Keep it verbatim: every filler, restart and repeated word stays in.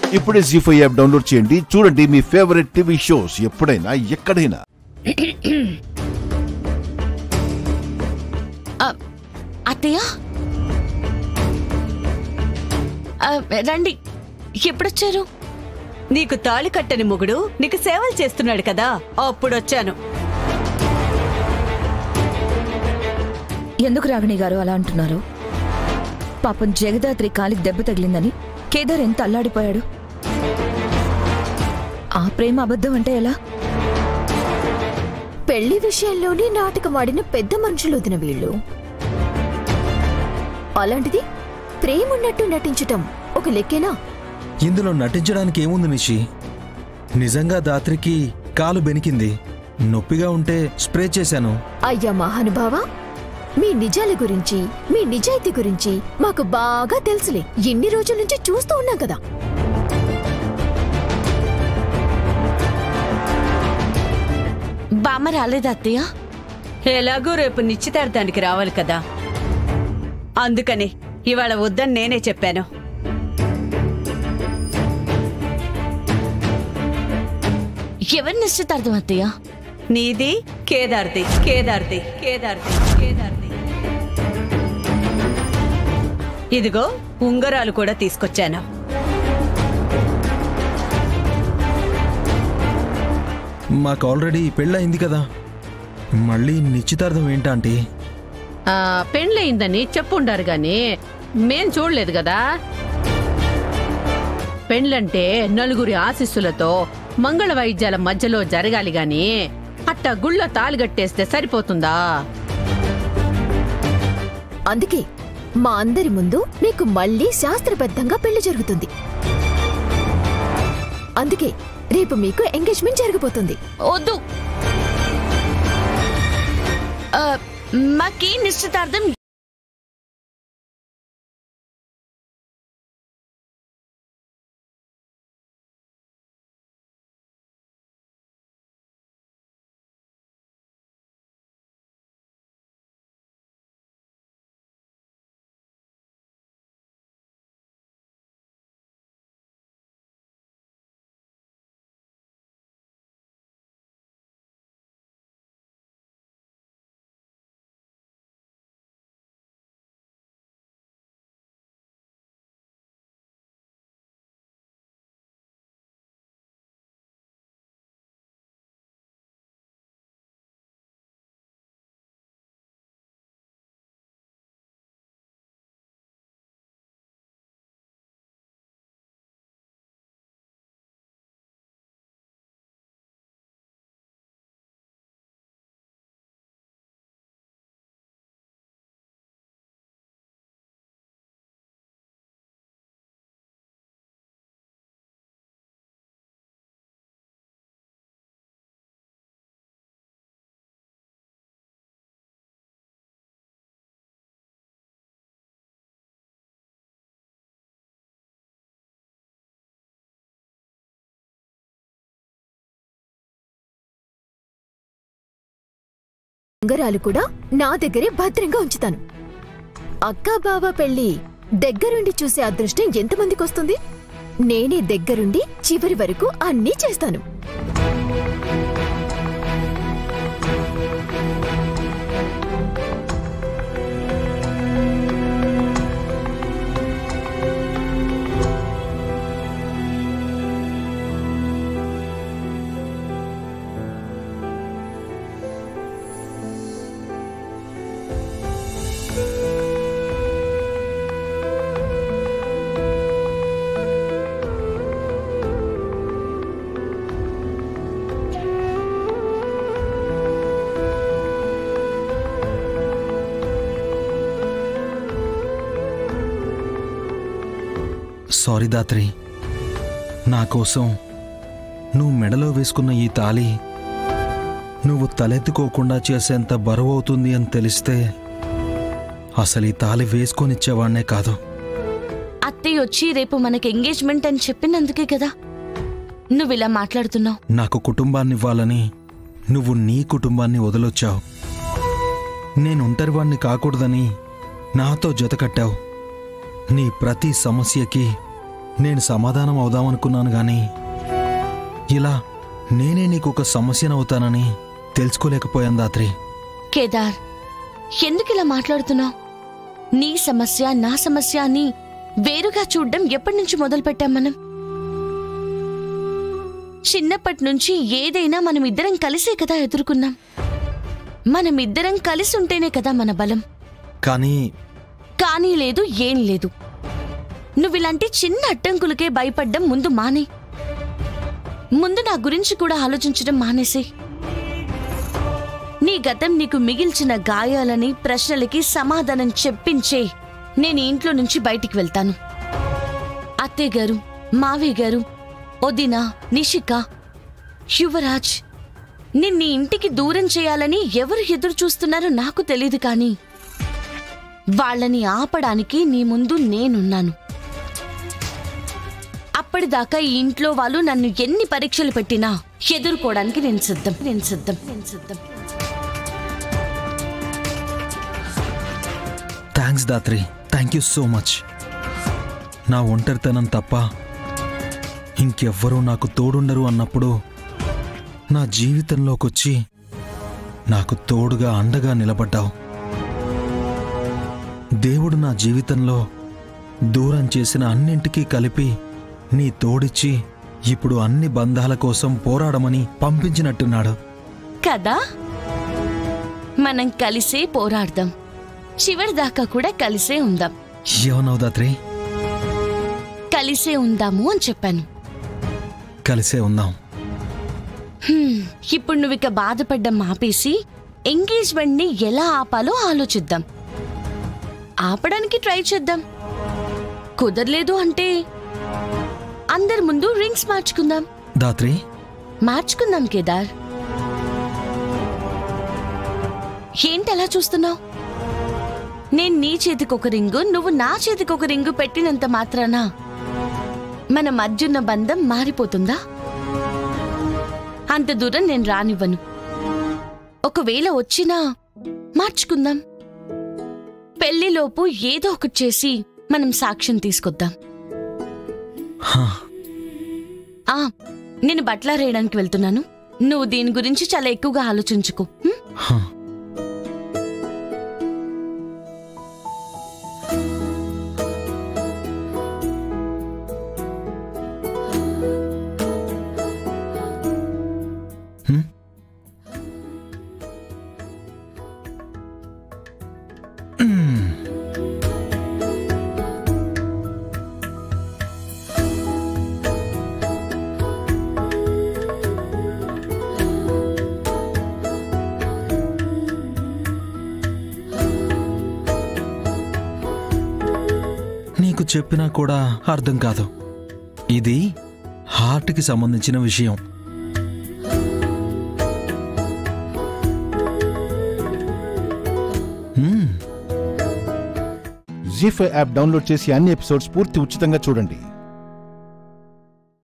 ఇప్పుడే G five app download చేయండి, చూడండి మీ ఫేవరెట్ టీవీ షోస్ ఎప్పుడైనా ఎక్కడైనా. అత్తయ్య రండి, ఎప్పుడొచ్చారు? నీకు తాళి కట్టని మొగుడు నీకు సేవలు చేస్తున్నాడు కదా, అప్పుడొచ్చాను. ఎందుకు రాగిణి గారు అలా అంటున్నారు? పాపం జగదాత్రి కాలికి దెబ్బ తగిలిందని కేదార్ ఎంత అల్లాడిపోయాడు. ఆ ప్రేమ అబద్ధం అంటే ఎలా? పెళ్లి విషయంలోనే నాటకమాడిన పెద్ద మనుషులు వదిన వీళ్ళు. అలాంటిది ప్రేమున్నట్టు నటించటం ఒక లెక్కేనా? ఇందులో నటించడానికి ఏముంది నిషి? నిజంగా దాత్రికి కాలు బెనికింది, నొప్పిగా ఉంటే స్ప్రే చేశాను. అయ్యా మహానుభావ, మీ నిజాల గురించి మీ నిజాయితీ గురించి మాకు బాగా తెలుసులే. ఎన్ని రోజుల నుంచి చూస్తూ ఉన్నాం కదా. బామ్మ రాలేదా అత్తయ్య? ఎలాగూ రేపు నిశ్చితార్థానికి రావాలి కదా, అందుకని ఇవాళ వద్దని నేనే చెప్పాను. ఎవరి నిశ్చితార్థం అత్తయ్య? నీది కేదార్ది కేదార్ది కేదార్ది కేదార్ది ఇదిగో ఉంగరాలు కూడా తీసుకొచ్చాను. మాకు ఆల్రెడీ పెళ్ళయింది కదా, మళ్ళీ నిశ్చితార్థం ఏంటంటే? పెళ్ళయిందని చెప్పుండారు గాని మేం చూడలేదు కదా. పెళ్ళంటే నలుగురి ఆశీస్సులతో మంగళ వైద్యాల మధ్యలో జరగాలి గాని అట్ట గుళ్ళ తాలిగట్టేస్తే సరిపోతుందా? అందుకే మా అందరి ముందు నీకు మళ్ళీ శాస్త్రబద్ధంగా పెళ్లి జరుగుతుంది. అందుకే రేపు మీకు ఎంగేజ్మెంట్ జరగబోతుంది. వద్దు, మాకీ నిశ్చితార్థం ఉంగరాలు కూడా నా దగ్గరే భద్రంగా ఉంచుతాను. అక్కా బావ పెళ్లి దగ్గరుండి చూసే అదృష్టం ఎంతమందికి వస్తుంది? నేనే దగ్గరుండి చివరి వరకు అన్నీ చేస్తాను. సారీ దాత్రి, నా కోసం నువ్వు మెడలో వేసుకున్న ఈ తాళి నువ్వు తలెత్తుకోకుండా చేసేంత బరువు అవుతుంది అని తెలిస్తే అసలు ఈ తాళి వేసుకొనిచ్చేవాణ్ణే కాదు. అత్తయ్య వచ్చి రేపు మనకి ఎంగేజ్మెంట్ అని చెప్పినందుకే కదా నువ్వు ఇలా మాట్లాడుతున్నావు. నాకు కుటుంబాన్ని ఇవ్వాలని నువ్వు నీ కుటుంబాన్ని వదిలొచ్చావు. నేను ఒంటరివాణ్ణి కాకూడదని నాతో జతకట్టావు. నీ ప్రతి సమస్యకి నేను సమాధానం అవుదామనుకున్నాను గాని ఇలా నేనే నీకొక సమస్యనవుతానని తెలుసుకోలేకపోయాను దాత్రి. కేదార్, ఎందుకు ఇలా మాట్లాడుతున్నావు? నీ సమస్య నా సమస్య అని వేరుగా చూడ్డం ఎప్పటి నుంచి మొదలు పెట్టాం మనం? చిన్నప్పటి నుంచి ఏదైనా మనం ఇద్దరం కలిసే కదా ఎదుర్కొన్నాం. మనమిద్దరం కలిసి ఉంటేనే కదా మన బలం. కానీ కానీ లేదు, ఏం లేదు. నువ్విలాంటి చిన్న అడ్డంకులకే భయపడ్డం ముందు మానే. ముందు నా గురించి కూడా ఆలోచించడం మానేసే. నీ గతం నీకు మిగిల్చిన గాయాలని, ప్రశ్నలకి సమాధానం చెప్పించే నేను ఇంట్లో నుంచి బయటికి వెళ్తాను. అత్తయ్య గారు, మావయ్య గారు, వదిన, నిషిక, యువరాజ్ నిన్ని ఇంటికి దూరం చేయాలని ఎవరు ఎదురు చూస్తున్నారో నాకు తెలీదు, కానీ వాళ్ళని ఆపడానికి నీ ముందు నేనున్నాను. అప్పటిదాకా ఈ ఇంట్లో వాళ్ళు నన్ను ఎన్ని పరీక్షలు పెట్టినా ఎదుర్కోవడానికి నేను సిద్ధం నేను సిద్ధం నేను సిద్ధం thanks Dhatri, thank you so much. నా ఒంటరితనం తప్ప ఇంకెవ్వరూ నాకు తోడుండరు అన్నప్పుడు నా జీవితంలోకొచ్చి నాకు తోడుగా అండగా నిలబడ్డావు. దేవుడు నా జీవితంలో దూరం చేసిన అన్నింటికీ కలిపి నీ తోడిచ్చి ఇప్పుడు అన్ని బంధాల కోసం పోరాడమని పంపించినట్టున్నాడు కదా. మనం కలిసే పోరాడదాం, చివరిదాకా కూడా కలిసే ఉందాం. ఏమన్నావు దాత్రి? కలిసే ఉందాము అని చెప్పాను. కలిసే ఉందాం. ఇప్పుడు నువ్వు ఇక బాధపడ్డం ఆపేసి ఎంగేజ్మెంట్ ని ఎలా ఆపాలో ఆలోచిద్దాం. ఆపడానికి ట్రై చేద్దాం. కుదరలేదు అంటే అందరి ముందు రింగ్స్ మార్చుకుందాం. దాత్రి, మార్చుకుందాం కేదార్. ఏంటలా చూస్తున్నావు? నేను నీ చేతికి ఒక రింగు, నువ్వు నా చేతికి ఒక రింగు పెట్టినంత మాత్రాన మన మధ్యున్న బంధం మారిపోతుందా? అంత దూరం నేను రానివ్వను. ఒకవేళ వచ్చినా మార్చుకుందాం. పెళ్లిలోపు ఏదో ఒకటి చేసి మనం సాక్ష్యం తీసుకొద్దాం. ఆ నేను బట్టలారేయడానికి వెళ్తున్నాను. నువ్వు దీని గురించి చాలా ఎక్కువగా ఆలోచించుకో. నీకు చెప్పినా కూడా అర్థం కాదు. ఇది హార్ట్కి సంబంధించిన విషయం. జీ ఫైవ్ యాప్ డౌన్లోడ్ చేసి అన్ని ఎపిసోడ్స్ పూర్తి ఉచితంగా చూడండి.